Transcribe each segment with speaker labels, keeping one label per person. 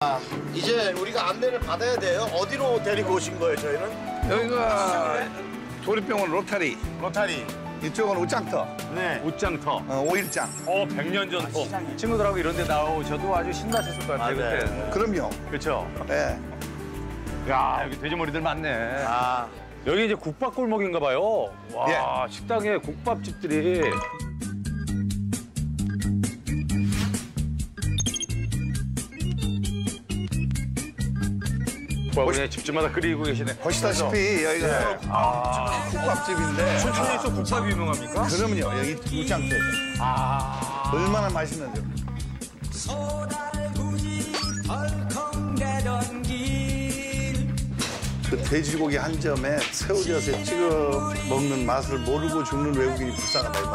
Speaker 1: 이제 우리가 안내를 받아야 돼요. 어디로 데리고 오신 거예요, 저희는?
Speaker 2: 여기가 도립병원 로타리.
Speaker 1: 로타리.
Speaker 2: 이쪽은 옷장터.
Speaker 1: 네.
Speaker 3: 옷장터.
Speaker 2: 오일장.
Speaker 3: 100년 전터. 친구들하고 이런 데 나오셔도 아주 신나셨을 것 같아요, 그때.
Speaker 2: 그럼요.
Speaker 3: 그렇죠?
Speaker 2: 네.
Speaker 3: 야, 여기 돼지머리들 많네.
Speaker 1: 아.
Speaker 3: 여기 이제 국밥골목인가 봐요. 와, 식당에 국밥집들이. 국밥을 집집마다 끓이고 계시네.
Speaker 2: 보시다시피 여기가 국밥집인데.
Speaker 3: 춘천에서 국밥이 유명합니까?
Speaker 2: 그럼요. 여기 옷장터에서. 얼마나 맛있는지. 그 돼지고기 한 점에 새우젓에 찍어 먹는 맛을 모르고 죽는 외국인이 불쌍하다 이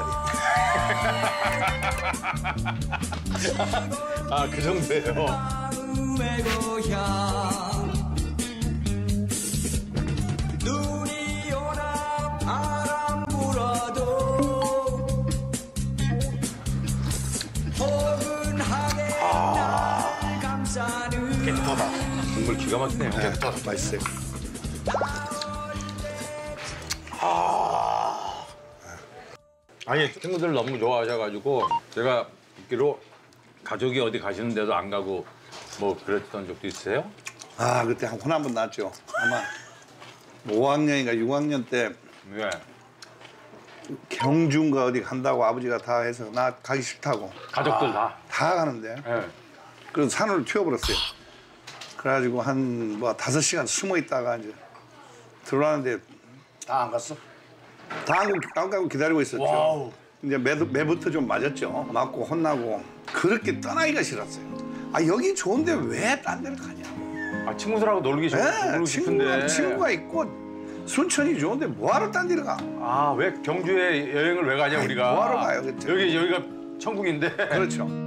Speaker 2: 말이야.
Speaker 3: 그 정도예요.
Speaker 4: 눈이 오나 바람 불어도 포근하게 날 감싸는
Speaker 2: 깨끗하다.
Speaker 3: 국물 기가 막히네요.
Speaker 2: 깨끗하다. 맛있어요.
Speaker 3: 아니, 친구들 너무 좋아하셔가지고 제가 듣기로 가족이 어디 가시는데도 안 가고 뭐 그랬던 적도 있어요?
Speaker 2: 그때 혼 한 번 났죠. 아마 5학년인가 6학년 때
Speaker 3: 네.
Speaker 2: 경주인가 어디 간다고 아버지가 다 해서 나 가기 싫다고.
Speaker 3: 가족들 다?
Speaker 2: 다 가는데.
Speaker 3: 네.
Speaker 2: 그래서 산으로 튀어버렸어요. 그래가지고 한 5시간 숨어 있다가 이제 들어왔는데
Speaker 1: 다 안 갔어?
Speaker 2: 다 안 가고 기다리고 있었죠.
Speaker 3: 와우.
Speaker 2: 이제 매부터 좀 맞았죠. 맞고 혼나고 그렇게 떠나기가 싫었어요. 여기 좋은데 왜 딴 데를 가냐.
Speaker 3: 친구들하고 놀기 싶은데.
Speaker 2: 친구가 있고 순천이 좋은데 뭐하러 딴 데를 가.
Speaker 3: 왜 경주에 여행을 왜 가냐, 우리가.
Speaker 2: 뭐하러 가요, 그때.
Speaker 3: 여기가 천국인데.
Speaker 2: 그렇죠.